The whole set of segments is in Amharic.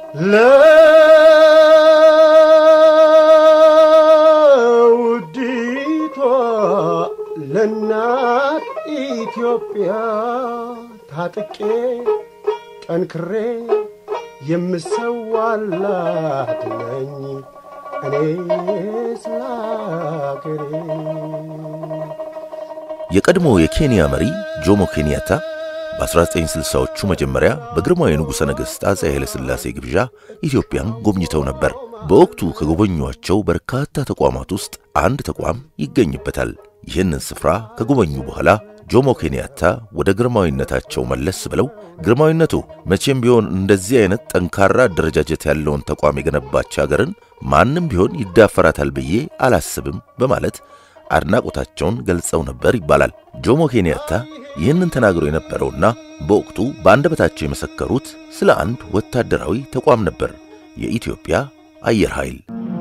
لوديتو للنات إثيوبيا تاتكي أنكري يمسوالات مني أنيس لاكري የቀድሞ የኬንያ መሪ ጆሞ ኬንያታ በ1960ዎቹ መጀመሪያ በግርማዊ ንጉሠ ነገሥት አፄ ኃይለ ሥላሴ ግብዣ ኢትዮጵያን ጎብኝተው ነበር። በወቅቱ ከጎበኙዋቸው በርካታ ተቋማት ውስጥ አንድ ተቋም ይገኝበታል። ይህንን ስፍራ ከጎበኙ በኋላ ጆሞ ኬንያታ ወደ ግርማዊነታቸው መለስ ብለው ግርማዊነቱ መቼም ቢሆን እንደዚህ አይነት ጠንካራ አደረጃጀት ያለውን ተቋም የገነባች ሀገርን ማንም ቢሆን ይዳፈራታል ብዬ አላስብም በማለት አድናቆታቸውን ገልጸው ነበር ይባላል። ጆሞ ኬንያታ ይህንን ተናግሮ የነበረውና በወቅቱ በአንደበታቸው የመሰከሩት ስለ አንድ ወታደራዊ ተቋም ነበር፣ የኢትዮጵያ አየር ኃይል።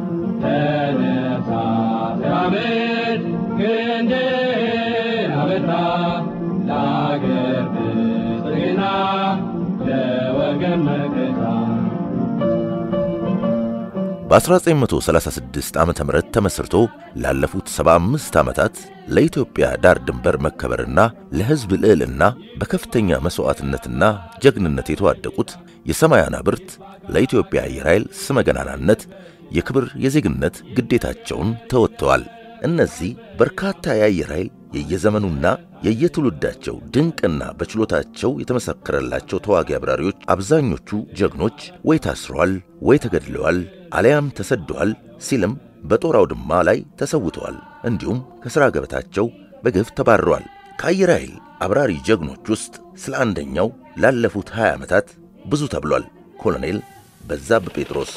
በ1936 ዓመተ ምህረት ተመስርቶ ላለፉት 75 ዓመታት ለኢትዮጵያ ዳር ድንበር መከበርና ለሕዝብ ልዕልና በከፍተኛ መስዋዕትነትና ጀግንነት የተዋደቁት የሰማይ አናብርት ለኢትዮጵያ አየር ኃይል ስመ ገናናነት የክብር የዜግነት ግዴታቸውን ተወጥተዋል። እነዚህ በርካታ የአየር ኃይል የየዘመኑና የየትውልዳቸው ድንቅና በችሎታቸው የተመሰከረላቸው ተዋጊ አብራሪዎች አብዛኞቹ ጀግኖች ወይ ታስረዋል ወይ ተገድለዋል አሊያም ተሰደዋል ሲልም በጦር አውድማ ላይ ተሰውተዋል። እንዲሁም ከሥራ ገበታቸው በግፍ ተባረዋል። ከአየር ኃይል አብራሪ ጀግኖች ውስጥ ስለ አንደኛው ላለፉት 20 ዓመታት ብዙ ተብሏል። ኮሎኔል በዛብህ ጴጥሮስ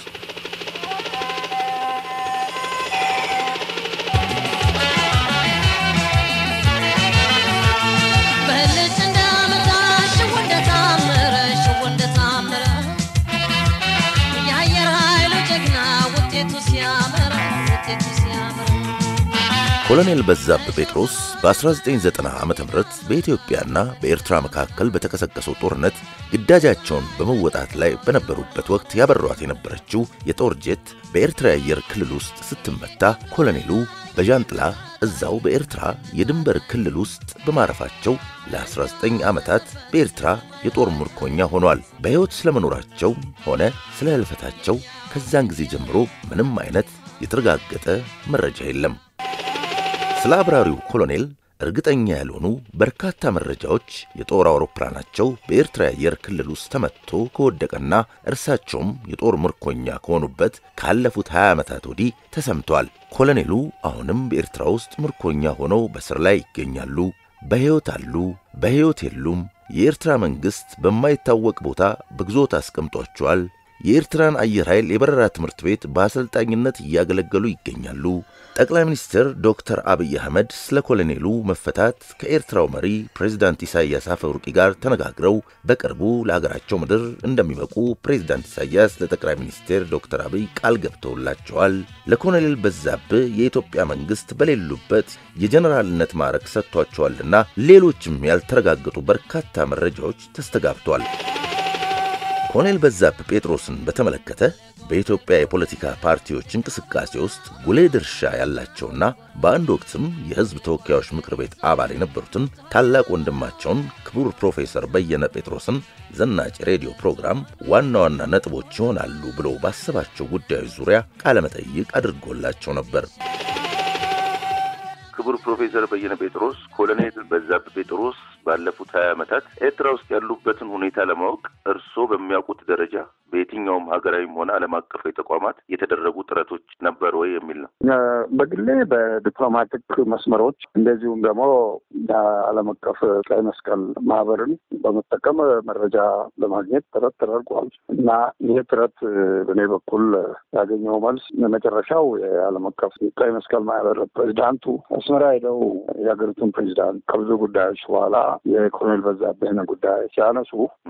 ኮሎኔል በዛብህ ጴጥሮስ በ1990 ዓመተ ምህረት በኢትዮጵያና በኤርትራ መካከል በተቀሰቀሰው ጦርነት ግዳጃቸውን በመወጣት ላይ በነበሩበት ወቅት ያበሯት የነበረችው የጦር ጄት በኤርትራ አየር ክልል ውስጥ ስትመታ ኮሎኔሉ በጃንጥላ እዛው በኤርትራ የድንበር ክልል ውስጥ በማረፋቸው ለ19 ዓመታት በኤርትራ የጦር ምርኮኛ ሆነዋል። በሕይወት ስለመኖራቸው ሆነ ስለ ሕልፈታቸው ከዛን ጊዜ ጀምሮ ምንም አይነት የተረጋገጠ መረጃ የለም። ስለ አብራሪው ኮሎኔል እርግጠኛ ያልሆኑ በርካታ መረጃዎች የጦር አውሮፕላናቸው በኤርትራ አየር ክልል ውስጥ ተመትቶ ከወደቀና እርሳቸውም የጦር ምርኮኛ ከሆኑበት ካለፉት 20 ዓመታት ወዲህ ተሰምቷል። ኮሎኔሉ አሁንም በኤርትራ ውስጥ ምርኮኛ ሆነው በስር ላይ ይገኛሉ። በሕይወት አሉ፣ በሕይወት የሉም። የኤርትራ መንግሥት በማይታወቅ ቦታ በግዞት አስቀምጧቸዋል። የኤርትራን አየር ኃይል የበረራ ትምህርት ቤት በአሰልጣኝነት እያገለገሉ ይገኛሉ። ጠቅላይ ሚኒስትር ዶክተር አብይ አህመድ ስለ ኮሎኔሉ መፈታት ከኤርትራው መሪ ፕሬዝዳንት ኢሳያስ አፈወርቂ ጋር ተነጋግረው በቅርቡ ለሀገራቸው ምድር እንደሚበቁ ፕሬዝዳንት ኢሳያስ ለጠቅላይ ሚኒስትር ዶክተር አብይ ቃል ገብተውላቸዋል። ለኮሎኔል በዛብህ የኢትዮጵያ መንግሥት በሌሉበት የጀነራልነት ማዕረግ ሰጥቷቸዋልና ሌሎችም ያልተረጋገጡ በርካታ መረጃዎች ተስተጋብተዋል። ኮሎኔል በዛብህ ጴጥሮስን በተመለከተ በኢትዮጵያ የፖለቲካ ፓርቲዎች እንቅስቃሴ ውስጥ ጉልህ ድርሻ ያላቸውና በአንድ ወቅትም የሕዝብ ተወካዮች ምክር ቤት አባል የነበሩትን ታላቅ ወንድማቸውን ክቡር ፕሮፌሰር በየነ ጴጥሮስን ዘናጭ ሬዲዮ ፕሮግራም ዋና ዋና ነጥቦች ይሆናሉ ብሎ ባሰባቸው ጉዳዮች ዙሪያ ቃለ መጠይቅ አድርጎላቸው ነበር። ክቡር ፕሮፌሰር በየነ ጴጥሮስ ኮሎኔል በዛብህ ጴጥሮስ ባለፉት 20 ዓመታት ኤርትራ ውስጥ ያሉበትን ሁኔታ ለማወቅ እርሶ በሚያውቁት ደረጃ በየትኛውም ሀገራዊም ሆነ ዓለም አቀፍ ተቋማት የተደረጉ ጥረቶች ነበሩ ወይ የሚል ነው። በግሌ በዲፕሎማቲክ መስመሮች እንደዚሁም ደግሞ ዓለም አቀፍ ቀይ መስቀል ማህበርን በመጠቀም መረጃ ለማግኘት ጥረት ተደርጓል እና ይህ ጥረት በእኔ በኩል ያገኘው መልስ መጨረሻው የዓለም አቀፍ ቀይ መስቀል ማህበር ፕሬዚዳንቱ አስመራ ሄደው የሀገሪቱን ፕሬዚዳንት ከብዙ ጉዳዮች በኋላ የኮሎኔል በዛብህን ጉዳይ ሲያነሱ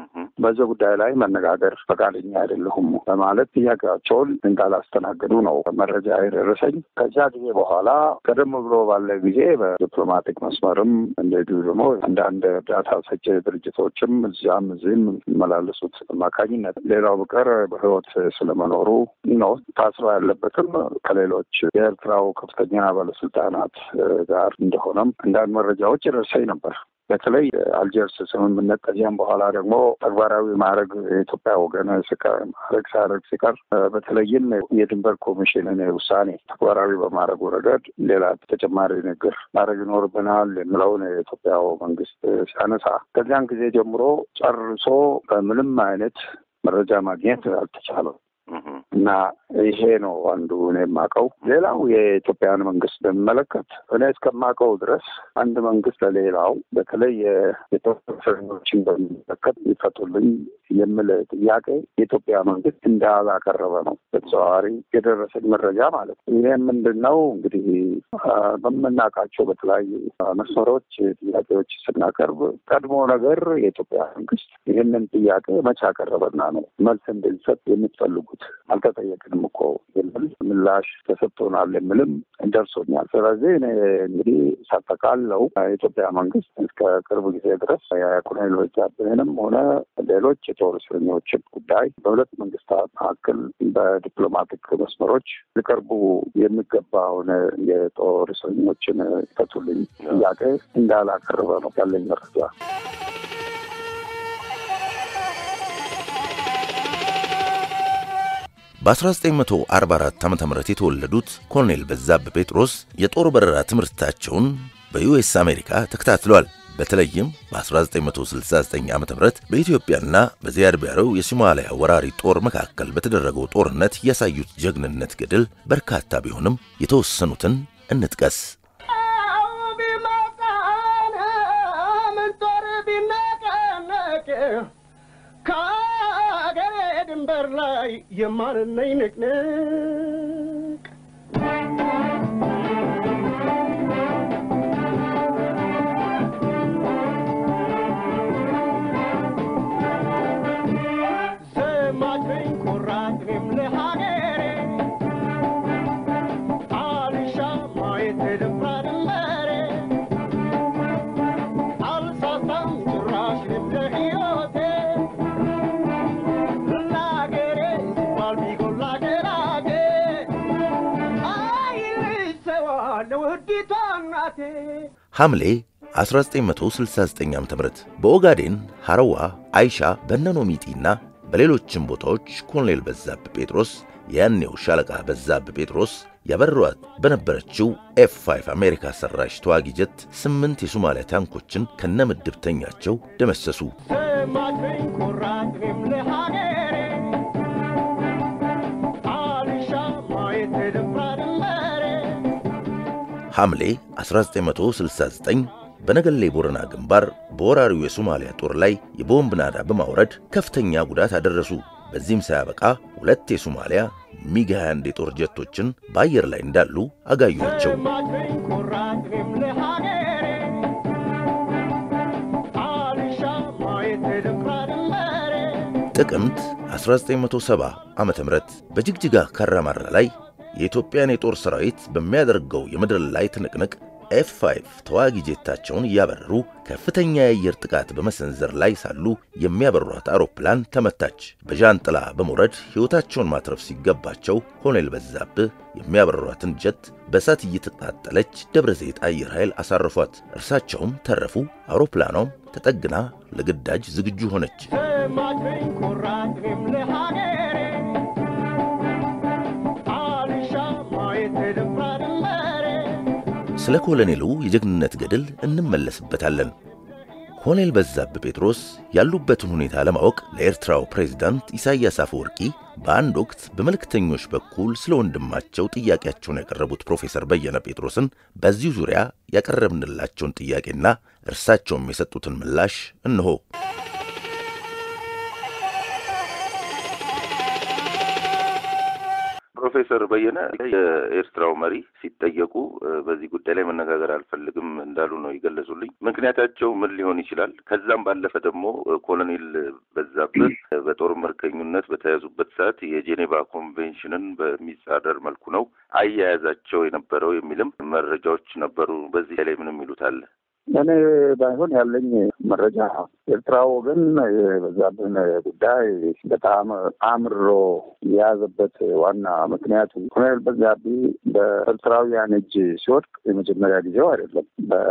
በዚህ ጉዳይ ላይ መነጋገር ፈቃደኛ አይደለሁም በማለት ጥያቄያቸውን እንዳላስተናገዱ ነው መረጃ የደረሰኝ። ከዚያ ጊዜ በኋላ ቀደም ብሎ ባለ ጊዜ በዲፕሎማቲክ መስመርም እንደዚሁ ደግሞ አንዳንድ እርዳታ ሰጪ ድርጅቶችም እዚያም እዚህም የሚመላለሱት አማካኝነት ሌላው በቀር በሕይወት ስለመኖሩ ነው ታስሮ ያለበትም ከሌሎች የኤርትራው ከፍተኛ ባለስልጣናት ጋር እንደሆነም አንዳንድ መረጃዎች ይደርሰኝ ነበር። በተለይ አልጀርስ ስምምነት ከዚያም በኋላ ደግሞ ተግባራዊ ማድረግ የኢትዮጵያ ወገን ማድረግ ሲቀር በተለይም የድንበር ኮሚሽንን ውሳኔ ተግባራዊ በማድረጉ ረገድ ሌላ ተጨማሪ ነገር ማድረግ ይኖርብናል የሚለውን የኢትዮጵያው መንግስት ሲያነሳ ከዚያን ጊዜ ጀምሮ ጨርሶ በምንም አይነት መረጃ ማግኘት አልተቻለም እና ይሄ ነው አንዱ እኔ የማውቀው። ሌላው የኢትዮጵያን መንግስት በሚመለከት እኔ እስከማውቀው ድረስ አንድ መንግስት ለሌላው በተለይ የኢትዮጵያ እስረኞችን በሚመለከት ይፈቱልኝ የሚል ጥያቄ የኢትዮጵያ መንግስት እንዳላቀረበ ነው በተዘዋዋሪ የደረሰኝ መረጃ ማለት ነው። ይሄ ምንድን ነው እንግዲህ በምናውቃቸው በተለያዩ መስመሮች ጥያቄዎች ስናቀርብ ቀድሞ ነገር የኢትዮጵያ መንግስት ይህንን ጥያቄ መቼ አቀረበና ነው መልስ እንድንሰጥ የምትፈልጉት አልተጠየቅንም እኮ የሚል ምላሽ ተሰጥቶናል የሚልም ደርሶኛል። ስለዚህ እኔ እንግዲህ ሳጠቃለው የኢትዮጵያ መንግስት እስከ ቅርብ ጊዜ ድረስ የኮሎኔል በዛብህንም ሆነ ሌሎች የጦር እስረኞችን ጉዳይ በሁለት መንግስታት መካከል በዲፕሎማቲክ መስመሮች ሊቀርቡ የሚገባውን የጦር እስረኞችን ይፈቱልኝ ጥያቄ እንዳላቀረበ ነው ያለኝ መረጃ። በ1944 ዓ.ም የተወለዱት ኮሎኔል በዛብህ ጴጥሮስ የጦር በረራ ትምህርታቸውን በዩኤስ አሜሪካ ተከታትለዋል። በተለይም በ1969 ዓ.ም በኢትዮጵያና በዚያድ ባሬው የሶማሊያ ወራሪ ጦር መካከል በተደረገው ጦርነት ያሳዩት ጀግንነት ገድል በርካታ ቢሆንም የተወሰኑትን እንጥቀስ። ድንበር ላይ የማንነኝ ንቅንቅ ዘማችኝ ኩራትም ለሀገሬ አልሻ ማየት ደፍራ ድንበሬ አልሳሳም ጭራሽ ለሕይወቴ ሐምሌ 1969 ዓ.ም በኦጋዴን ሐረዋ፣ አይሻ፣ በነኖሚጢና በሌሎችም ቦታዎች ኮሎኔል በዛብህ ጴጥሮስ ያኔው ሻለቃ በዛብህ ጴጥሮስ ያበረሯት በነበረችው F5 አሜሪካ ሰራሽ ተዋጊ ጀት 8 የሶማሊያ ታንኮችን ከነምድብተኛቸው ደመሰሱ። ሐምሌ 1969 በነገሌ ቦረና ግንባር በወራሪው የሶማሊያ ጦር ላይ የቦምብ ናዳ በማውረድ ከፍተኛ ጉዳት አደረሱ። በዚህም ሳያበቃ 2 የሶማሊያ ሚግ-21 የጦር ጀቶችን በአየር ላይ እንዳሉ አጋዩአቸው። ጥቅምት 1970 ዓ.ም በጅግጅጋ ካራማራ ላይ የኢትዮጵያን የጦር ሰራዊት በሚያደርገው የምድር ላይ ትንቅንቅ F5 ተዋጊ ጄታቸውን እያበረሩ ከፍተኛ የአየር ጥቃት በመሰንዘር ላይ ሳሉ የሚያበሯት አውሮፕላን ተመታች። በጃንጥላ በመውረድ ሕይወታቸውን ማትረፍ ሲገባቸው ኮሎኔል በዛብህ የሚያበሯትን ጀት በእሳት እየተቃጠለች ደብረ ዘይት አየር ኃይል አሳረፏት። እርሳቸውም ተረፉ። አውሮፕላኗም ተጠግና ለግዳጅ ዝግጁ ሆነች። ስለ ኮሎኔሉ የጀግንነት ገድል እንመለስበታለን። ኮሎኔል በዛብህ ጴጥሮስ ያሉበትን ሁኔታ ለማወቅ ለኤርትራው ፕሬዝዳንት ኢሳያስ አፈወርቂ በአንድ ወቅት በመልእክተኞች በኩል ስለ ወንድማቸው ጥያቄያቸውን ያቀረቡት ፕሮፌሰር በየነ ጴጥሮስን በዚሁ ዙሪያ ያቀረብንላቸውን ጥያቄና እርሳቸውም የሰጡትን ምላሽ እንሆ። ፕሮፌሰር በየነ የኤርትራው መሪ ሲጠየቁ በዚህ ጉዳይ ላይ መነጋገር አልፈልግም እንዳሉ ነው ይገለጹልኝ። ምክንያታቸው ምን ሊሆን ይችላል? ከዛም ባለፈ ደግሞ ኮሎኔል በዛብህ በጦር ምርኮኝነት በተያዙበት ሰዓት የጄኔቫ ኮንቬንሽንን በሚጻረር መልኩ ነው አያያዛቸው የነበረው የሚልም መረጃዎች ነበሩ። በዚህ ላይ ምንም ይሉት አለ? እኔ ባይሆን ያለኝ መረጃ ኤርትራው ግን የበዛብህን ጉዳይ በጣም አምርሮ የያዘበት ዋና ምክንያቱ ኮሎኔል በዛብህ በኤርትራውያን እጅ ሲወድቅ የመጀመሪያ ጊዜው አይደለም።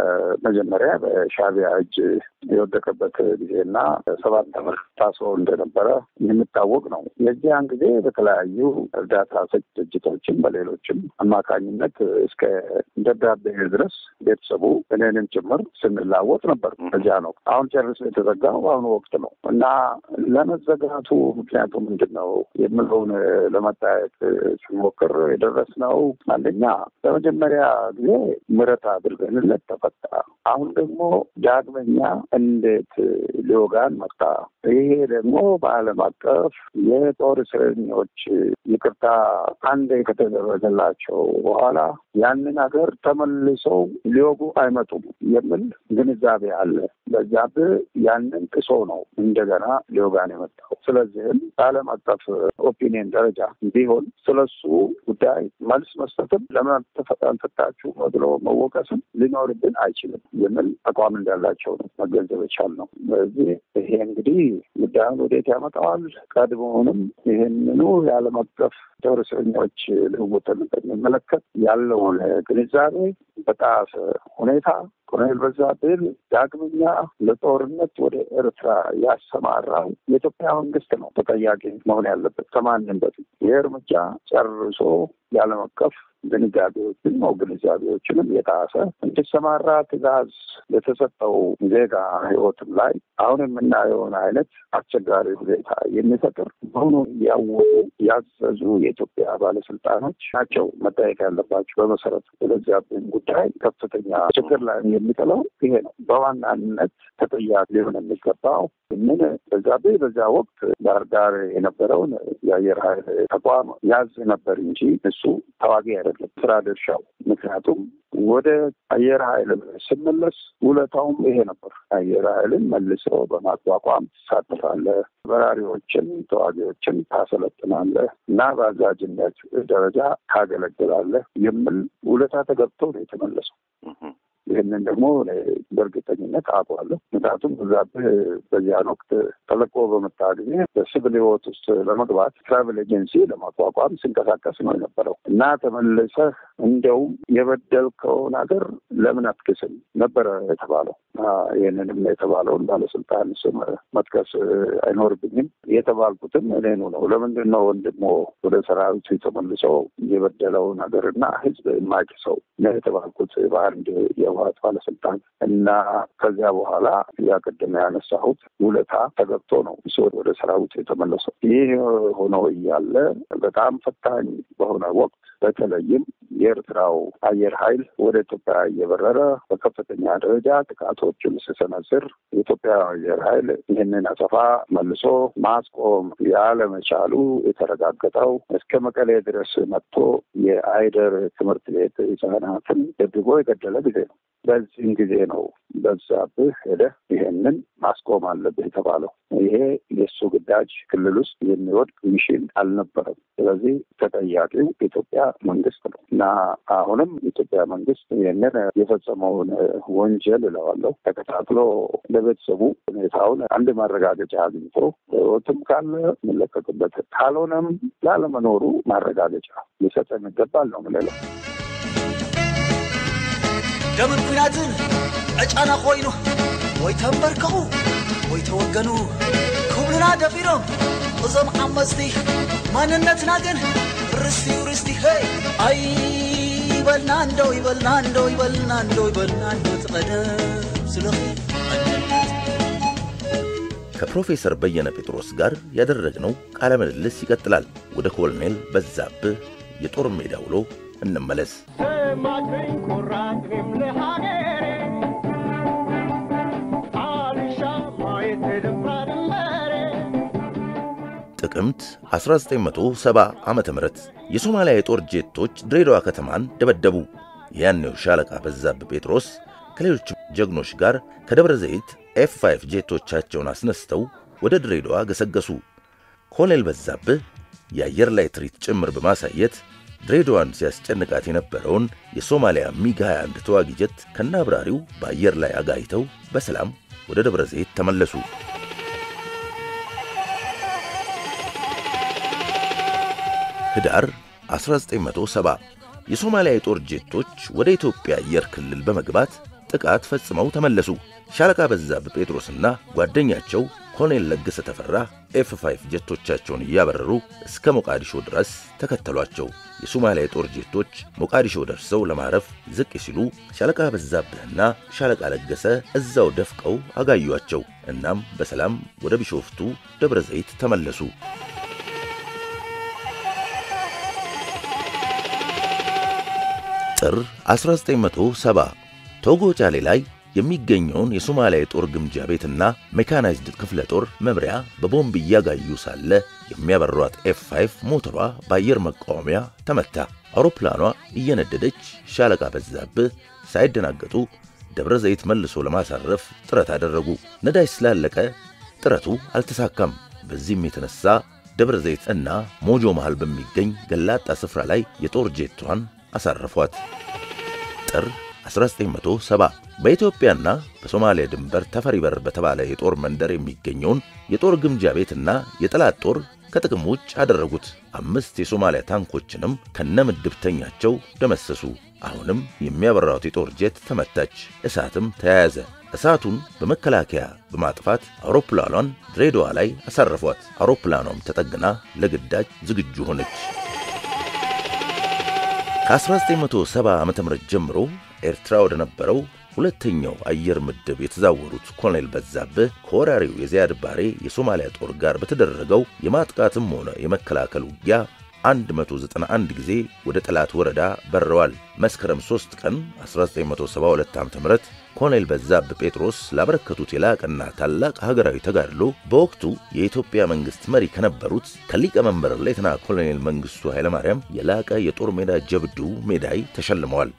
በመጀመሪያ በሻዕቢያ እጅ የወደቀበት ጊዜና 7 ዓመት ታስሮ እንደነበረ የሚታወቅ ነው። የዚያን ጊዜ በተለያዩ እርዳታ ሰጪ ድርጅቶችም በሌሎችም አማካኝነት እስከ ደብዳቤ ድረስ ቤተሰቡ እኔንም ጭምር ስንላወጥ ነበር። በዚያ ነው አሁን ጨርሶ የተዘጋው በአሁኑ ወቅት ነው እና ለመዘጋቱ ምክንያቱ ምንድን ነው የምለውን ለመታየት ስንሞክር የደረስነው አንደኛ በመጀመሪያ ጊዜ ምህረት አድርገንለት ተፈታ። አሁን ደግሞ ዳግመኛ እንዴት ሊወጋን መጣ? ይሄ ደግሞ በዓለም አቀፍ የጦር እስረኞች ይቅርታ አንዴ ከተደረገላቸው በኋላ ያንን ሀገር ተመልሰው ሊወጉ አይመጡም የሚል ግንዛቤ አለ። በዛብህ ያንን ጥሶ ነው እንደገና ሊወጋን የመጣው። ስለዚህም በዓለም አቀፍ ኦፒኒየን ደረጃ ቢሆን ስለሱ ጉዳይ መልስ መስጠትም ለምን አልፈታችሁ ብሎ መወቀስም ሊኖርብን አይችልም የሚል አቋም እንዳላቸው ነው መገንዘብ የቻልነው። ስለዚህ ይሄ እንግዲህ ጉዳዩን ወዴት ያመጣዋል? ቀድሞውንም ይህንኑ የዓለም አቀፍ ጦር እስረኞች ልውውጥን በሚመለከት ያለውን ግንዛቤ በጣሰ ሁኔታ ኮሎኔል በዛብህ ዳግመኛ ለጦርነት ወደ ኤርትራ ያሰማራው የኢትዮጵያ መንግስት ነው ተጠያቂ መሆን ያለበት ከማንም በፊት። ይህ እርምጃ ጨርሶ የዓለም አቀፍ ግንዛቤዎችንም የጣሰ እንዲሰማራ ትዕዛዝ የተሰጠው ዜጋ ህይወትም ላይ አሁን የምናየውን አይነት አስቸጋሪ ሁኔታ የሚፈጥር መሆኑን ያወቁ ያዘዙ የኢትዮጵያ ባለስልጣኖች ናቸው መጠየቅ ያለባቸው በመሰረቱ። በዛብህ ጉዳይ ከፍተኛ ችግር ላይ የሚጥለው ይሄ ነው። በዋናነት ተጠያቂ ሊሆን የሚገባው ምን በዛብህ በዛ ወቅት ባህር ዳር የነበረውን የአየር ኃይል ተቋም ያዝ ነበር እንጂ እሱ ተዋጊ አይደለም ስራ ድርሻው። ምክንያቱም ወደ አየር ኃይል ስመለስ ውለታውም ይሄ ነበር። አየር ኃይልን መልሶ በማቋቋም ትሳተፋለህ፣ በራሪዎችን ተዋጊዎችን ታሰለጥናለህ እና በአዛዥነት ደረጃ ታገለግላለህ የሚል ውለታ ተገብቶ ነው የተመለሰው። ይህንን ደግሞ በእርግጠኝነት አውቀዋለሁ። ምክንያቱም በዛብህ በዚያን ወቅት ተለቆ በመጣ ጊዜ በሲቪል ህይወት ውስጥ ለመግባት ትራቭል ኤጀንሲ ለማቋቋም ሲንቀሳቀስ ነው የነበረው እና ተመልሰህ እንደውም የበደልከውን ሀገር ለምን አትክስም ነበረ የተባለው። ይህንንም የተባለውን ባለስልጣን ስም መጥቀስ አይኖርብኝም። የተባልኩትም እኔኑ ነው። ለምንድን ነው ወንድሞ ወደ ሰራዊቱ ተመልሶ የበደለውን ሀገርና ህዝብ የማይክሰው ነው የተባልኩት በአንድ የህወሓት ባለስልጣን እና ከዚያ በኋላ ያቀደመ ያነሳሁት ውለታ ተገብቶ ነው እሱ ወደ ሰራዊቱ የተመለሰው። ይህ ሆኖ እያለ በጣም ፈታኝ በሆነ ወቅት በተለይም የኤርትራው አየር ኃይል ወደ ኢትዮጵያ እየበረረ በከፍተኛ ደረጃ ጥቃቶችን ሲሰነዝር የኢትዮጵያ አየር ኃይል ይህንን አጸፋ መልሶ ማስቆም ያለመቻሉ የተረጋገጠው እስከ መቀሌ ድረስ መጥቶ የአይደር ትምህርት ቤት ህጻናትን ደብድቦ የገደለ ጊዜ ነው። በዚህም ጊዜ ነው በዛብህ ሄደህ ይሄንን ማስቆም አለብህ የተባለው። ይሄ የእሱ ግዳጅ ክልል ውስጥ የሚወድቅ ሚሽን አልነበረም። ስለዚህ ተጠያቂው የኢትዮጵያ መንግስት ነው እና አሁንም የኢትዮጵያ መንግስት ይህንን የፈጸመውን ወንጀል እለዋለሁ ተከታትሎ ለቤተሰቡ ሁኔታውን አንድ ማረጋገጫ አግኝቶ ህይወትም ካለ የሚለቀቅበት ካልሆነም ላለመኖሩ ማረጋገጫ ሊሰጠን ይገባል ነው የምንለው። ደምን ኩናትን ዕጫና ኮይኑ ወይ ተንበርከኹ ወይ ተወገኑ ክብሉና ደፊሮም እዞም ዓመፅቲ ማንነትና ግን ርስቲ ሄይ ይበልና እንደው ትቀደም ስለኺ ከፕሮፌሰር በየነ ጴጥሮስ ጋር ያደረግነው ቃለ ምልልስ ይቀጥላል። ወደ ኮሎኔል በዛብህ የጦር ሜዳ ውሎ እንመለስ። ሰማትኝ ኩራትም ለሀገሬ አልሻ ማየት ድንበር ጥቅምት 1970 ዓመተ ምህረት የሶማሊያ የጦር ጄቶች ድሬዳዋ ከተማን ደበደቡ። ያኔው ሻለቃ በዛብህ ጴጥሮስ ከሌሎች ጀግኖች ጋር ከደብረ ዘይት F5 ጄቶቻቸውን አስነስተው ወደ ድሬዳዋ ገሰገሱ። ኮሎኔል በዛብህ የአየር ላይ ትርኢት ጭምር በማሳየት ድሬዳዋን ሲያስጨንቃት የነበረውን የሶማሊያ ሚግ-21 ተዋጊ ጀት ከነአብራሪው በአየር ላይ አጋይተው በሰላም ወደ ደብረ ዘይት ተመለሱ። ህዳር 1970 የሶማሊያ የጦር ጄቶች ወደ ኢትዮጵያ አየር ክልል በመግባት ጥቃት ፈጽመው ተመለሱ። ሻለቃ በዛብህ ጴጥሮስና ጓደኛቸው ኮሎኔል ለገሰ ተፈራ F5 ጄቶቻቸውን እያበረሩ እስከ ሞቃዲሾ ድረስ ተከተሏቸው። የሶማሊያ የጦር ጄቶች ሞቃዲሾ ደርሰው ለማረፍ ዝቅ ሲሉ ሻለቃ በዛብህና ሻለቃ ለገሰ እዛው ደፍቀው አጋዩአቸው። እናም በሰላም ወደ ቢሾፍቱ ደብረ ዘይት ተመለሱ። ጥር 1970 ቶጎ ጫሌ ላይ የሚገኘውን የሶማሊያ የጦር ግምጃ ቤትና ሜካናይዝድ ክፍለ ጦር መምሪያ በቦምብ እያጋዩ ሳለ የሚያበሯት F5 ሞተሯ በአየር መቃወሚያ ተመታ። አውሮፕላኗ እየነደደች ሻለቃ በዛብህ ሳይደናገጡ ደብረ ዘይት መልሶ ለማሳረፍ ጥረት አደረጉ። ነዳጅ ስላለቀ ጥረቱ አልተሳካም። በዚህም የተነሳ ደብረ ዘይት እና ሞጆ መሃል በሚገኝ ገላጣ ስፍራ ላይ የጦር ጄቷን አሳረፏት። ጥር 1970 በኢትዮጵያና በሶማሊያ ድንበር ተፈሪ በር በተባለ የጦር መንደር የሚገኘውን የጦር ግምጃ ቤትና የጠላት ጦር ከጥቅም ውጭ አደረጉት። 5 የሶማሊያ ታንኮችንም ከነምድብተኛቸው ደመሰሱ። አሁንም የሚያበራው የጦር ጄት ተመታች፣ እሳትም ተያያዘ። እሳቱን በመከላከያ በማጥፋት አውሮፕላኗን ድሬዳዋ ላይ አሳረፏት። አውሮፕላኗም ተጠግና ለግዳጅ ዝግጁ ሆነች። ከ1970 ዓ.ም ጀምሮ ኤርትራ ወደ ነበረው ሁለተኛው አየር ምድብ የተዛወሩት ኮሎኔል በዛብህ ከወራሪው የዚያድ ባሬ የሶማሊያ ጦር ጋር በተደረገው የማጥቃትም ሆነ የመከላከል ውጊያ 191 ጊዜ ወደ ጠላት ወረዳ በረዋል። መስከረም 3 ቀን 1972 ዓ.ም ኮሎኔል በዛብህ ጴጥሮስ ላበረከቱት የላቀና ታላቅ ሀገራዊ ተጋድሎ በወቅቱ የኢትዮጵያ መንግስት መሪ ከነበሩት ከሊቀመንበር ሌተና ኮሎኔል መንግስቱ ኃይለማርያም የላቀ የጦር ሜዳ ጀብዱ ሜዳይ ተሸልመዋል።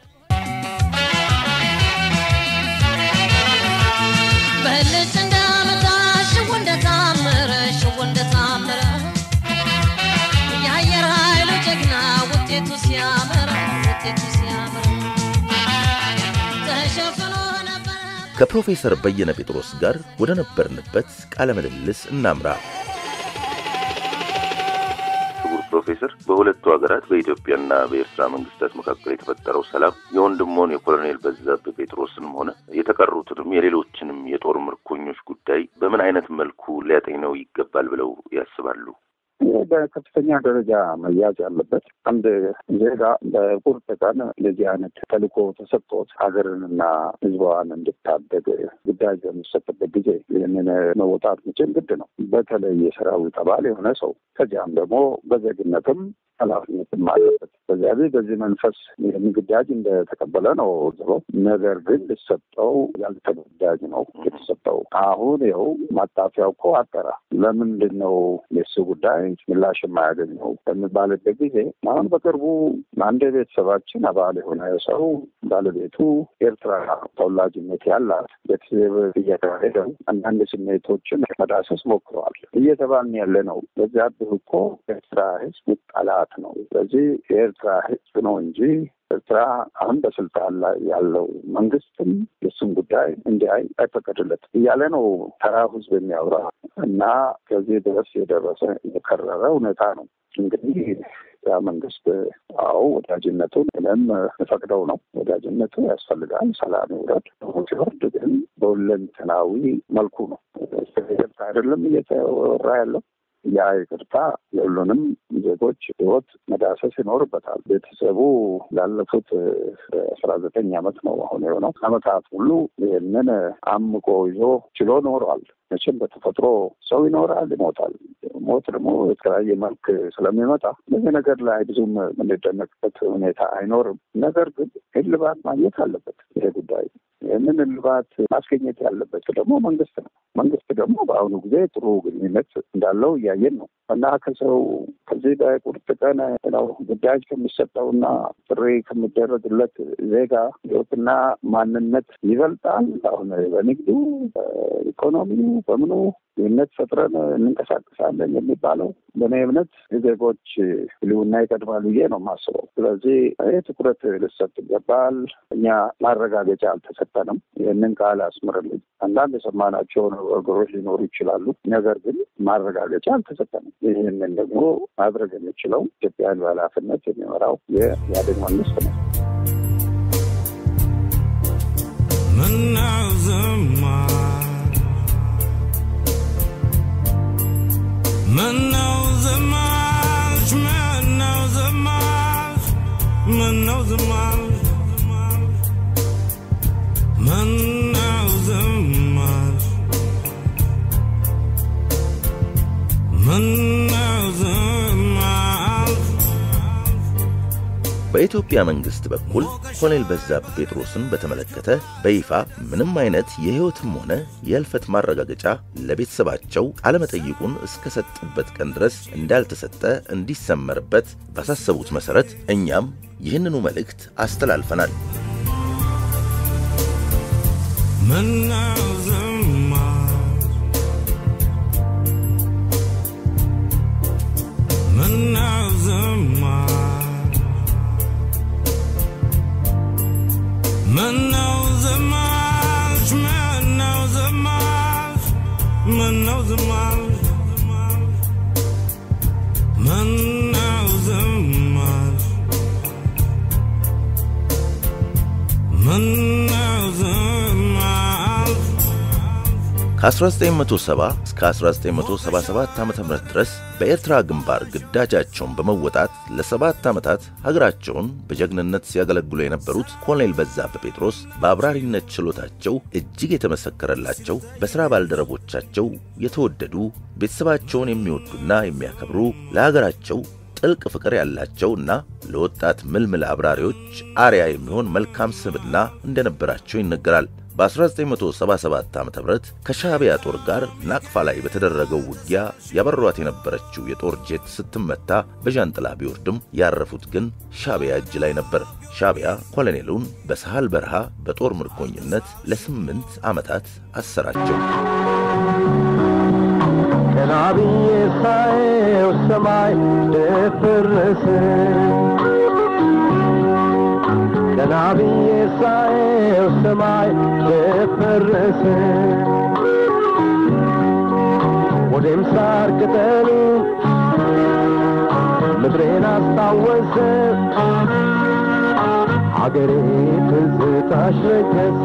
ከፕሮፌሰር በየነ ጴጥሮስ ጋር ወደ ነበርንበት ቃለ ምልልስ እናምራ። ክቡር ፕሮፌሰር፣ በሁለቱ ሀገራት በኢትዮጵያና በኤርትራ መንግስታት መካከል የተፈጠረው ሰላም የወንድሞን የኮሎኔል በዛብህ ጴጥሮስንም ሆነ የተቀሩትንም የሌሎችንም የጦር ምርኮኞች ጉዳይ በምን አይነት መልኩ ሊያጤነው ይገባል ብለው ያስባሉ? በከፍተኛ ደረጃ መያዝ ያለበት አንድ ዜጋ በቁርጥ ቀን ለዚህ አይነት ተልእኮ ተሰጥቶት ሀገርንና ሕዝቧን እንድታደግ ግዳጅ በሚሰጥበት ጊዜ ይህንን መወጣት መቼም ግድ ነው። በተለይ የሰራዊት አባል የሆነ ሰው ከዚያም ደግሞ በዜግነትም ኃላፊነትም አለበት። በዚህ መንፈስ ይህን ግዳጅ እንደተቀበለ ነው ዝሮ። ነገር ግን ሊሰጠው ያልተገዳጅ ነው የተሰጠው። አሁን ይኸው ማጣፊያው እኮ አጠራ። ለምንድን ነው የሱ ጉዳይ ምላሽ የማያገኘው በሚባልበት ጊዜ አሁን በቅርቡ አንድ ቤተሰባችን አባል የሆነ ሰው ባለቤቱ ኤርትራ ተወላጅነት ያላት ቤተሰብ እየተካሄደው አንዳንድ ስሜቶችን መዳሰስ ሞክረዋል እየተባልን ያለ ነው። በዚያ እኮ ኤርትራ ህዝብ ጠላት ነው። ስለዚህ የኤርትራ ህዝብ ነው እንጂ ኤርትራ አሁን በስልጣን ላይ ያለው መንግስትም የሱን ጉዳይ እንዲያይ አይፈቀድለት እያለ ነው ተራ ህዝብ የሚያወራ እና ከዚህ ድረስ የደረሰ የከረረ ሁኔታ ነው። እንግዲህ ያ መንግስት ወዳጅነቱን እኔም ፈቅደው ነው። ወዳጅነቱ ያስፈልጋል፣ ሰላም ይውረድ። ሲወርድ ግን በሁለንተናዊ መልኩ ነው። አይደለም እየተወራ ያለው ያ ይቅርታ የሁሉንም ዜጎች ህይወት መዳሰስ ይኖርበታል። ቤተሰቡ ላለፉት 19 ዓመት ነው አሁን የሆነው ዓመታት ሁሉ ይህንን አምቆ ይዞ ችሎ ኖሯል። መቼም በተፈጥሮ ሰው ይኖራል፣ ይሞታል። ሞት ደግሞ የተለያየ መልክ ስለሚመጣ በዚህ ነገር ላይ ብዙም የምንደነቅበት ሁኔታ አይኖርም። ነገር ግን እልባት ማግኘት አለበት ይሄ ጉዳይ። ይህንን እልባት ማስገኘት ያለበት ደግሞ መንግስት ነው። መንግስት ደግሞ በአሁኑ ጊዜ ጥሩ ግንኙነት እንዳለው እያየን ነው እና ከሰው ከዚህ በቁርጥ ቀን ነው ግዳጅ ከሚሰጠውና ጥሪ ከሚደረግለት ዜጋ ሕይወትና ማንነት ይበልጣል። አሁን በንግዱ በኢኮኖሚው በምኑ ልዩነት ፈጥረን እንንቀሳቀሳለን የሚባለው በእኔ እምነት የዜጎች ህልውና ይቀድማል ብዬ ነው የማስበው። ስለዚህ ይህ ትኩረት ሊሰጥ ይገባል። እኛ ማረጋገጫ አልተሰጠንም። ይህንን ቃል አስምርልኝ። አንዳንድ የሰማናቸው ነገሮች ሊኖሩ ይችላሉ፣ ነገር ግን ማረጋገጫ አልተሰጠንም። ይህንን ደግሞ ማድረግ የሚችለው ኢትዮጵያን በኃላፊነት የሚመራው የኢህአዴግ መንግስት ነው። በኢትዮጵያ መንግስት በኩል ኮሎኔል በዛብህ ጴጥሮስን በተመለከተ በይፋ ምንም አይነት የህይወትም ሆነ የህልፈት ማረጋገጫ ለቤተሰባቸው ቃለመጠይቁን እስከሰጡበት ቀን ድረስ እንዳልተሰጠ እንዲሰመርበት ባሳሰቡት መሰረት እኛም ይህንኑ መልእክት አስተላልፈናል። ከ1970 እስከ 1977 ዓ.ም ድረስ በኤርትራ ግንባር ግዳጃቸውን በመወጣት ለ7 ዓመታት ሀገራቸውን በጀግንነት ሲያገለግሉ የነበሩት ኮሎኔል በዛብህ ጴጥሮስ በአብራሪነት ችሎታቸው እጅግ የተመሰከረላቸው፣ በሥራ ባልደረቦቻቸው የተወደዱ፣ ቤተሰባቸውን የሚወዱና የሚያከብሩ፣ ለሀገራቸው ጥልቅ ፍቅር ያላቸውና ለወጣት ምልምል አብራሪዎች አርያ የሚሆን መልካም ስብዕና እንደነበራቸው ይነገራል። በ1977 ዓ.ም ከሻዕቢያ ጦር ጋር ናቅፋ ላይ በተደረገው ውጊያ ያበሯት የነበረችው የጦር ጄት ስትመታ በጃንጥላ ቢወርድም ያረፉት ግን ሻዕቢያ እጅ ላይ ነበር። ሻዕቢያ ኮሎኔሉን በሳህል በረሃ በጦር ምርኮኝነት ለ8 ዓመታት አሰራቸው። ከናቢዬ ሳየው ሰማይ ደፈረሰ፣ ከናቢዬ ሳየው ሰማይ ደፈረሰ፣ ወደም ሳር ቅጠሉ ምድሬን አስታወሰ፣ አገሬ ትዝታሽ ነገሰ።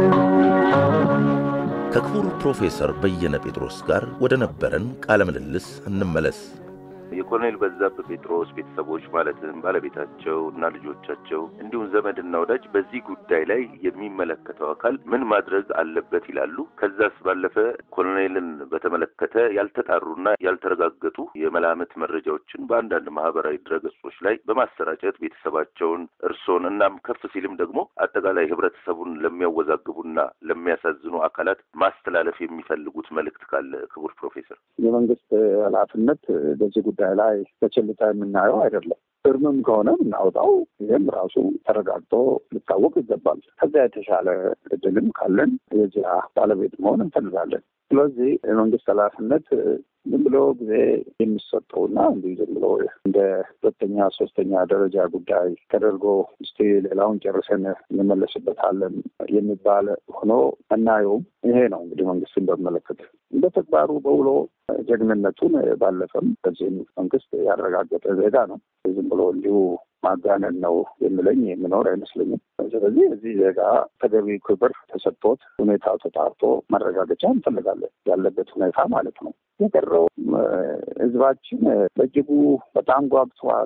ከክቡር ፕሮፌሰር በየነ ጴጥሮስ ጋር ወደ ነበረን ቃለ ምልልስ እንመለስ። የኮሎኔል በዛብህ ጴጥሮስ ቤተሰቦች ማለትም ባለቤታቸው እና ልጆቻቸው እንዲሁም ዘመድና ወዳጅ በዚህ ጉዳይ ላይ የሚመለከተው አካል ምን ማድረግ አለበት ይላሉ? ከዛስ ባለፈ ኮሎኔልን በተመለከተ ያልተጣሩና ያልተረጋገጡ የመላምት መረጃዎችን በአንዳንድ ማህበራዊ ድረገጾች ላይ በማሰራጨት ቤተሰባቸውን እርሶን እናም ከፍ ሲልም ደግሞ አጠቃላይ ህብረተሰቡን ለሚያወዛግቡና ለሚያሳዝኑ አካላት ማስተላለፍ የሚፈልጉት መልእክት ካለ ክቡር ፕሮፌሰር። የመንግስት ኃላፊነት በዚህ ጉዳይ ላይ በቸልታ የምናየው አይደለም። እርምም ከሆነ የምናወጣው ይህም ራሱ ተረጋግጦ ሊታወቅ ይገባል። ከዚያ የተሻለ እድልም ካለን የዚያ ባለቤት መሆን እንፈልጋለን። ስለዚህ የመንግስት ኃላፊነት ዝም ብሎ ጊዜ የሚሰጠውና እንዲህ ዝም ብሎ እንደ ሁለተኛ ሶስተኛ ደረጃ ጉዳይ ተደርጎ እስቲ ሌላውን ጨርሰን እንመለስበታለን የሚባል ሆኖ እናየውም። ይሄ ነው እንግዲህ መንግስትን በመለከት እንደ ተግባሩ በውሎ ጀግንነቱን ባለፈም በዚህም መንግስት ያረጋገጠ ዜጋ ነው። ዝም ብሎ እንዲሁ ማጋነን ነው የሚለኝ የሚኖር አይመስለኝም። ስለዚህ እዚህ ዜጋ ተገቢ ክብር ተሰጥቶት ሁኔታው ተጣርቶ ማረጋገጫ እንፈልጋለን፣ ያለበት ሁኔታ ማለት ነው። የቀረው ህዝባችን በእጅጉ በጣም ጓግቷል።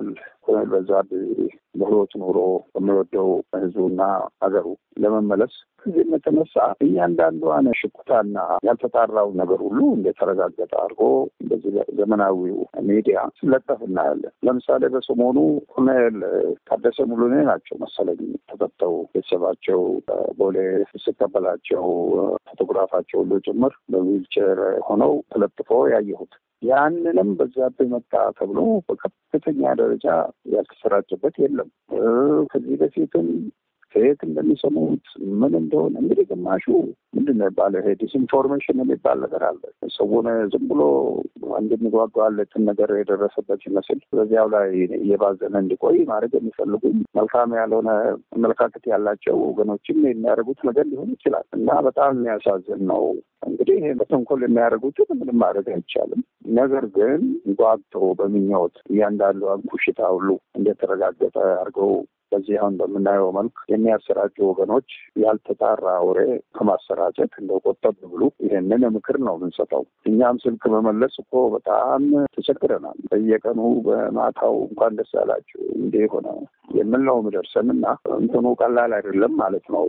ኮሎኔል በዛብህ በህይወት ኑሮ በሚወደው ህዝቡና ሀገሩ ለመመለስ ከዚህም የተነሳ እያንዳንዷን ሽኩታና ያልተጣራው ነገር ሁሉ እንደተረጋገጠ አድርጎ በዚህ ዘመናዊው ሚዲያ ሲለጠፍ እናያለን። ለምሳሌ በሰሞኑ ኮሎኔል ታደሰ ሙሉኔ ናቸው መሰለኝ ተፈተው ቤተሰባቸው ቦሌ ሲቀበላቸው ፎቶግራፋቸው ሁሉ ጭምር በዊልቸር ሆነው ተለጥፎ ያየሁት። ያንንም በዛብህ መጣ ተብሎ በከፍተኛ ደረጃ ያልተሰራጨበት የለም። ከዚህ በፊትም ከየት እንደሚሰሙት ምን እንደሆነ እንግዲህ ግማሹ ምንድን ነው የሚባለው ይሄ ዲስኢንፎርሜሽን የሚባል ነገር አለ። ሰውን ዝም ብሎ እንደሚጓጓለትን ነገር የደረሰበት ይመስል በዚያው ላይ እየባዘነ እንዲቆይ ማድረግ የሚፈልጉ መልካም ያልሆነ አመለካከት ያላቸው ወገኖችም የሚያደርጉት ነገር ሊሆን ይችላል እና በጣም የሚያሳዝን ነው። እንግዲህ ይሄ በተንኮል የሚያደርጉትን ምንም ማድረግ አይቻልም። ነገር ግን ጓግቶ በምኞት እያንዳንዱ ኩሽታ ሁሉ እንደተረጋገጠ አድርገው በዚህ አሁን በምናየው መልክ የሚያሰራጩ ወገኖች ያልተጣራ ወሬ ከማሰራጨት እንደው ቆጠብ ብሉ። ይሄንን ምክር ነው የምንሰጠው። እኛም ስልክ መመለስ እኮ በጣም ተቸግረናል። በየቀኑ በማታው እንኳን ደስ ያላችሁ እንዴ ሆነ የምንለው ምደርሰንና እንትኑ ቀላል አይደለም ማለት ነው።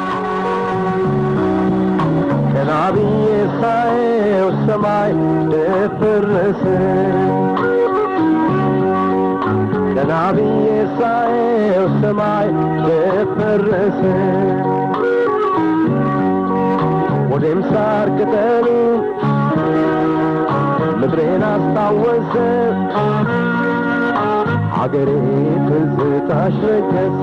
ከናብዬ ሳየው ሰማይ ደፈረሰ ከናብዬ ሳየው ሰማይ ደፈረሰ ወደም ሳር ቅጠሉ ምድሬን አስታወሰ አገሬ ትዝታሽ ረገሰ።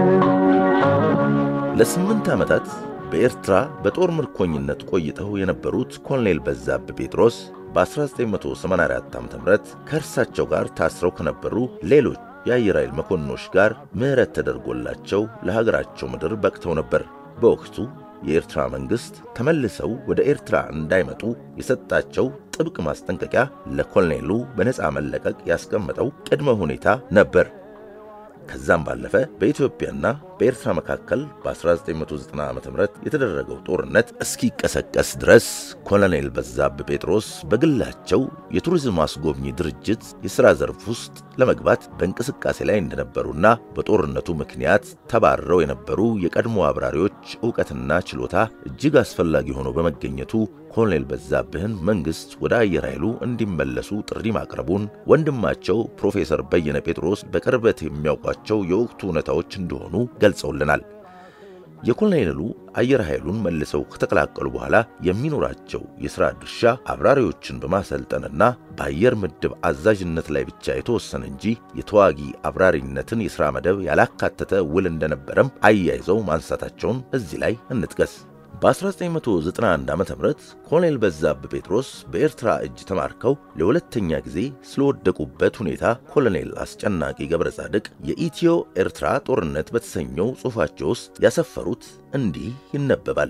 ለ8 ዓመታት በኤርትራ በጦር ምርኮኝነት ቆይተው የነበሩት ኮሎኔል በዛብህ ጴጥሮስ በ1984 ዓ.ም ከእርሳቸው ጋር ታስረው ከነበሩ ሌሎች የአየር ኃይል መኮንኖች ጋር ምህረት ተደርጎላቸው ለሀገራቸው ምድር በቅተው ነበር። በወቅቱ የኤርትራ መንግስት ተመልሰው ወደ ኤርትራ እንዳይመጡ የሰጣቸው ጥብቅ ማስጠንቀቂያ ለኮሎኔሉ በነፃ መለቀቅ ያስቀመጠው ቅድመ ሁኔታ ነበር። ከዛም ባለፈ በኢትዮጵያና በኤርትራ መካከል በ1990 ዓ.ም የተደረገው ጦርነት እስኪቀሰቀስ ድረስ ኮሎኔል በዛብህ ጴጥሮስ በግላቸው የቱሪዝም አስጎብኚ ድርጅት የሥራ ዘርፍ ውስጥ ለመግባት በእንቅስቃሴ ላይ እንደነበሩና በጦርነቱ ምክንያት ተባረው የነበሩ የቀድሞ አብራሪዎች ዕውቀትና ችሎታ እጅግ አስፈላጊ ሆኖ በመገኘቱ ኮሎኔል በዛብህን መንግስት ወደ አየር ኃይሉ እንዲመለሱ ጥሪ ማቅረቡን ወንድማቸው ፕሮፌሰር በየነ ጴጥሮስ በቅርበት የሚያውቋቸው የወቅቱ ሁኔታዎች እንደሆኑ ገልጸውልናል። የኮሎኔሉ አየር ኃይሉን መልሰው ከተቀላቀሉ በኋላ የሚኖራቸው የሥራ ድርሻ አብራሪዎችን በማሰልጠንና በአየር ምድብ አዛዥነት ላይ ብቻ የተወሰነ እንጂ የተዋጊ አብራሪነትን የሥራ መደብ ያላካተተ ውል እንደነበረም አያይዘው ማንሳታቸውን እዚህ ላይ እንጥቀስ። በ1991 ዓ.ም ኮሎኔል በዛብህ ጴጥሮስ በኤርትራ እጅ ተማርከው ለሁለተኛ ጊዜ ስለወደቁበት ሁኔታ ኮሎኔል አስጨናቂ ገብረጻድቅ የኢትዮ ኤርትራ ጦርነት በተሰኘው ጽሑፋቸው ውስጥ ያሰፈሩት እንዲህ ይነበባል።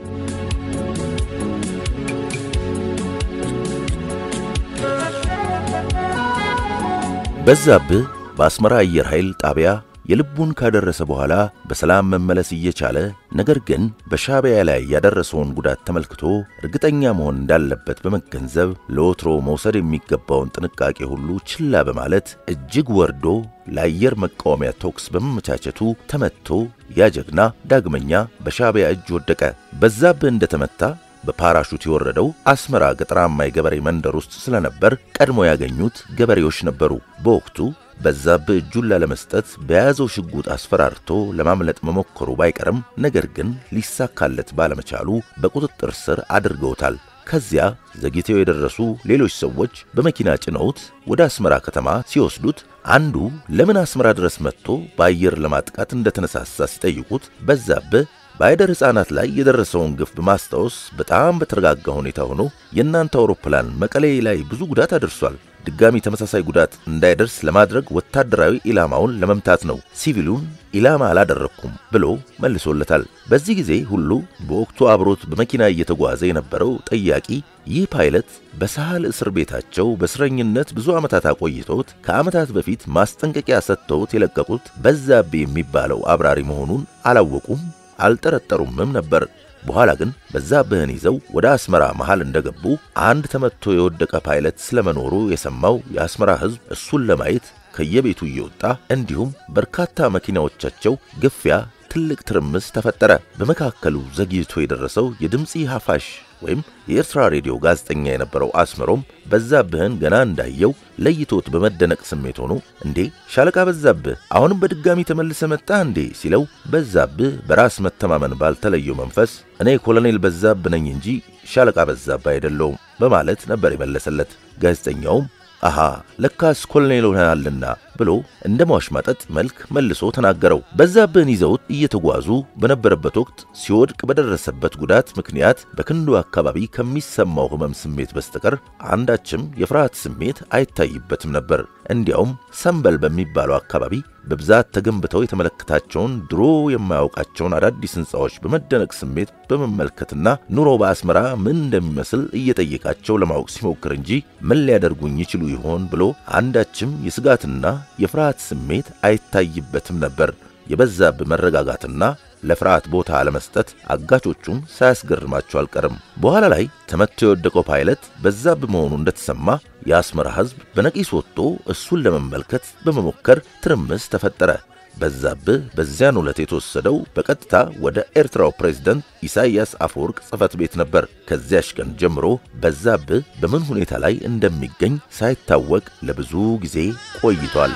በዛብህ በአስመራ አየር ኃይል ጣቢያ የልቡን ካደረሰ በኋላ በሰላም መመለስ እየቻለ ነገር ግን በሻዕቢያ ላይ ያደረሰውን ጉዳት ተመልክቶ እርግጠኛ መሆን እንዳለበት በመገንዘብ ለወትሮ መውሰድ የሚገባውን ጥንቃቄ ሁሉ ችላ በማለት እጅግ ወርዶ ለአየር መቃወሚያ ተኩስ በመመቻቸቱ ተመትቶ ያጀግና ዳግመኛ በሻዕቢያ እጅ ወደቀ። በዛብህ እንደተመታ በፓራሹት የወረደው አስመራ ገጠራማ የገበሬ መንደር ውስጥ ስለነበር ቀድሞ ያገኙት ገበሬዎች ነበሩ። በወቅቱ በዛብህ እጁን ላለመስጠት በያዘው ሽጉጥ አስፈራርቶ ለማምለጥ መሞከሩ ባይቀርም ነገር ግን ሊሳካለት ባለመቻሉ በቁጥጥር ስር አድርገውታል። ከዚያ ዘግይተው የደረሱ ሌሎች ሰዎች በመኪና ጭነውት ወደ አስመራ ከተማ ሲወስዱት አንዱ ለምን አስመራ ድረስ መጥቶ በአየር ለማጥቃት እንደተነሳሳ ሲጠይቁት በዛብህ በአይደር ሕፃናት ላይ የደረሰውን ግፍ በማስታወስ በጣም በተረጋጋ ሁኔታ ሆኖ የእናንተ አውሮፕላን መቀሌ ላይ ብዙ ጉዳት አድርሷል፣ ድጋሚ ተመሳሳይ ጉዳት እንዳይደርስ ለማድረግ ወታደራዊ ኢላማውን ለመምታት ነው፣ ሲቪሉን ኢላማ አላደረኩም ብሎ መልሶለታል። በዚህ ጊዜ ሁሉ በወቅቱ አብሮት በመኪና እየተጓዘ የነበረው ጠያቂ ይህ ፓይለት በሳህል እስር ቤታቸው በእስረኝነት ብዙ ዓመታት አቆይተውት ከዓመታት በፊት ማስጠንቀቂያ ሰጥተውት የለቀቁት በዛብህ የሚባለው አብራሪ መሆኑን አላወቁም አልጠረጠሩምም ነበር። በኋላ ግን በዛብህን ይዘው ወደ አስመራ መሃል እንደገቡ አንድ ተመትቶ የወደቀ ፓይለት ስለመኖሩ የሰማው የአስመራ ሕዝብ እሱን ለማየት ከየቤቱ እየወጣ እንዲሁም በርካታ መኪናዎቻቸው ግፊያ ትልቅ ትርምስ ተፈጠረ። በመካከሉ ዘግይቶ የደረሰው የድምጽ ሐፋሽ ወይም የኤርትራ ሬዲዮ ጋዜጠኛ የነበረው አስመሮም በዛብህን ገና እንዳየው ለይቶት በመደነቅ ስሜት ሆኖ እንዴ ሻለቃ በዛብህ አሁንም በድጋሚ ተመልሰ መጣ እንዴ ሲለው በዛብህ በራስ መተማመን ባልተለየው መንፈስ እኔ ኮሎኔል በዛብህ ነኝ እንጂ ሻለቃ በዛብህ አይደለሁም በማለት ነበር የመለሰለት። ጋዜጠኛውም አሃ ለካስ ኮሎኔል ሆነሃልና ብሎ እንደማሽማጠጥ መልክ መልሶ ተናገረው። በዛብህን ይዘውት እየተጓዙ በነበረበት ወቅት ሲወድቅ በደረሰበት ጉዳት ምክንያት በክንዱ አካባቢ ከሚሰማው ህመም ስሜት በስተቀር አንዳችም የፍርሃት ስሜት አይታይበትም ነበር። እንዲያውም ሰንበል በሚባለው አካባቢ በብዛት ተገንብተው የተመለከታቸውን ድሮ የማያውቃቸውን አዳዲስ ህንጻዎች በመደነቅ ስሜት በመመልከትና ኑሮ በአስመራ ምን እንደሚመስል እየጠየቃቸው ለማወቅ ሲሞክር እንጂ ምን ሊያደርጉኝ ይችሉ ይሆን ብሎ አንዳችም የስጋትና የፍርሃት ስሜት አይታይበትም ነበር። የበዛብህ መረጋጋትና ለፍርሃት ቦታ አለመስጠት አጋቾቹን ሳያስገርማቸው አልቀርም። በኋላ ላይ ተመቶ የወደቀው ፓይለት በዛብህ መሆኑ እንደተሰማ የአስመራ ህዝብ በነቂስ ወጥቶ እሱን ለመመልከት በመሞከር ትርምስ ተፈጠረ። በዛብህ በዚያን ዕለት የተወሰደው በቀጥታ ወደ ኤርትራው ፕሬዝዳንት ኢሳያስ አፈወርቅ ጽፈት ቤት ነበር። ከዚያሽ ቀን ጀምሮ በዛብህ በምን ሁኔታ ላይ እንደሚገኝ ሳይታወቅ ለብዙ ጊዜ ቆይቷል።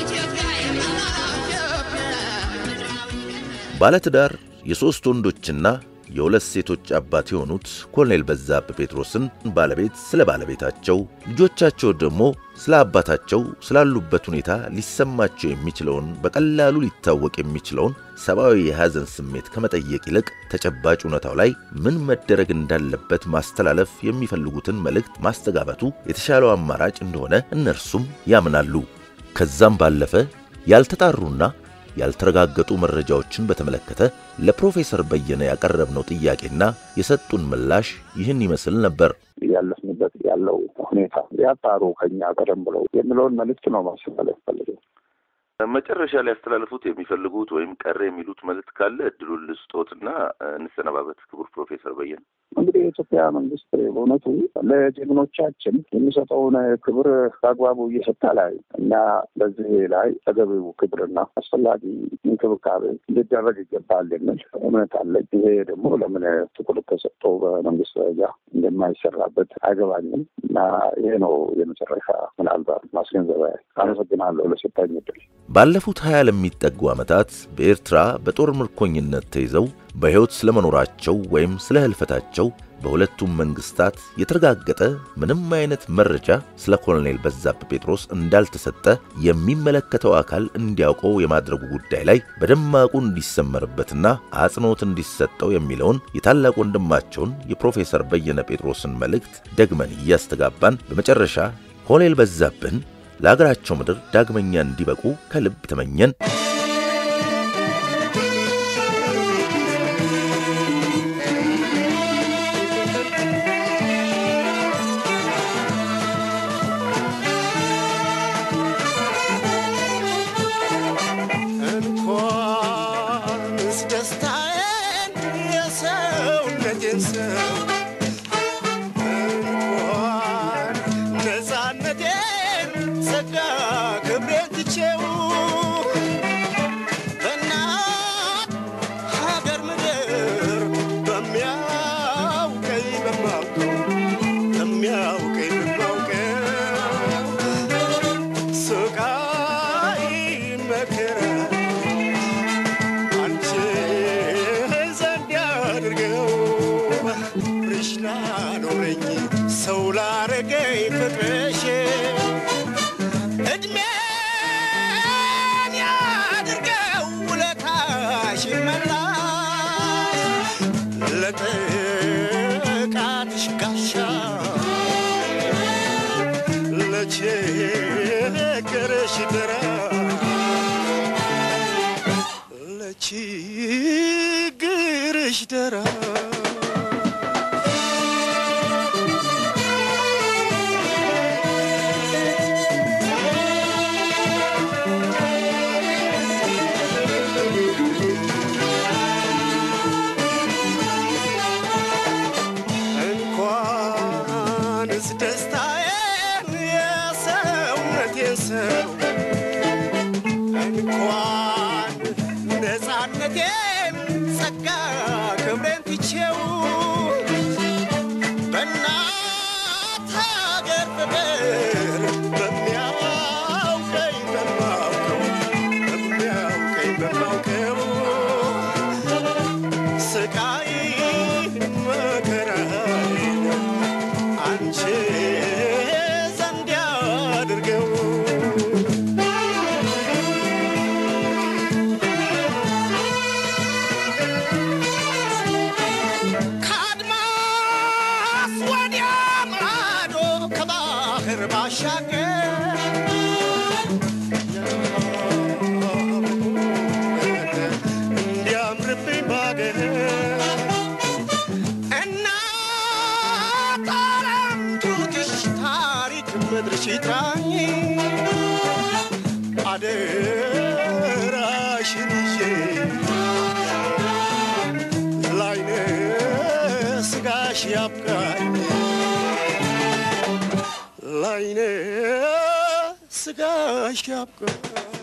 ባለትዳር የሶስት ወንዶችና የሁለት ሴቶች አባት የሆኑት ኮሎኔል በዛብህ ጴጥሮስን ባለቤት ስለ ባለቤታቸው፣ ልጆቻቸው ደግሞ ስለ አባታቸው ስላሉበት ሁኔታ ሊሰማቸው የሚችለውን በቀላሉ ሊታወቅ የሚችለውን ሰብአዊ የሐዘን ስሜት ከመጠየቅ ይልቅ ተጨባጭ ሁኔታው ላይ ምን መደረግ እንዳለበት ማስተላለፍ የሚፈልጉትን መልእክት ማስተጋባቱ የተሻለው አማራጭ እንደሆነ እነርሱም ያምናሉ። ከዛም ባለፈ ያልተጣሩና ያልተረጋገጡ መረጃዎችን በተመለከተ ለፕሮፌሰር በየነ ያቀረብነው ጥያቄና የሰጡን ምላሽ ይህን ይመስል ነበር። ያለፍንበት ያለው ሁኔታ ያጣሩ ከኛ ቀደም ብለው የሚለውን መልእክት ነው ማስተላለፍ ፈልገው። መጨረሻ ላይ ያስተላልፉት የሚፈልጉት ወይም ቀረ የሚሉት መልእክት ካለ እድሉን ልስጦትና እንሰነባበት። ክቡር ፕሮፌሰር በየነ እንግዲህ የኢትዮጵያ መንግስት በእውነቱ ለጀግኖቻችን የሚሰጠውን ክብር በአግባቡ እየሰጠ ላይ እና በዚህ ላይ ተገቢው ክብርና አስፈላጊ እንክብካቤ ሊደረግ ይገባል የሚል እምነት አለኝ። ይሄ ደግሞ ለምን ትኩረት ተሰጥቶ በመንግስት ደረጃ እንደማይሰራበት አይገባኝም እና ይሄ ነው የመጨረሻ ምናልባት ማስገንዘቢያ። አመሰግናለሁ ለሰጣኝ እድል። ባለፉት 20 ለሚጠጉ ዓመታት በኤርትራ በጦር ምርኮኝነት ተይዘው በሕይወት ስለመኖራቸው ወይም ስለ ህልፈታቸው በሁለቱም መንግስታት የተረጋገጠ ምንም አይነት መረጃ ስለ ኮሎኔል በዛብህ ጴጥሮስ እንዳልተሰጠ የሚመለከተው አካል እንዲያውቀው የማድረጉ ጉዳይ ላይ በደማቁ እንዲሰመርበትና አጽንኦት እንዲሰጠው የሚለውን የታላቅ ወንድማቸውን የፕሮፌሰር በየነ ጴጥሮስን መልእክት ደግመን እያስተጋባን በመጨረሻ ኮሎኔል በዛብህን ለሀገራቸው ምድር ዳግመኛ እንዲበቁ ከልብ ተመኘን። ባሻገር እንዲያምርብኝ ባገር እናት ዓለም ቱትሽ ታሪክ ምድርሽ ይጥራኝ አደራሽን ይዤ ላይነ ስጋሽ ያብቃኝ ላይነ ስጋሽ ያብቃኝ